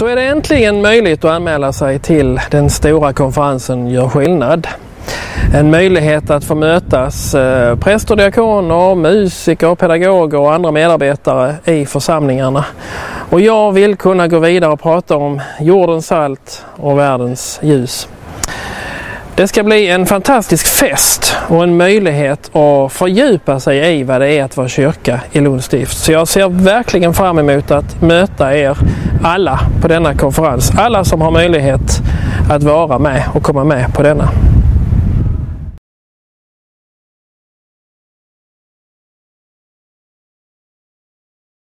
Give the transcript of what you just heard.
så är det äntligen möjligt att anmäla sig till den stora konferensen Gör skillnad. En möjlighet att få mötas präster, diakoner, musiker, pedagoger och andra medarbetare i församlingarna. Och jag vill kunna gå vidare och prata om jordens salt och världens ljus. Det ska bli en fantastisk fest och en möjlighet att fördjupa sig i vad det är att vara kyrka i Lunds stift. Så jag ser verkligen fram emot att möta er alla på denna konferens. Alla som har möjlighet att vara med och komma med på denna.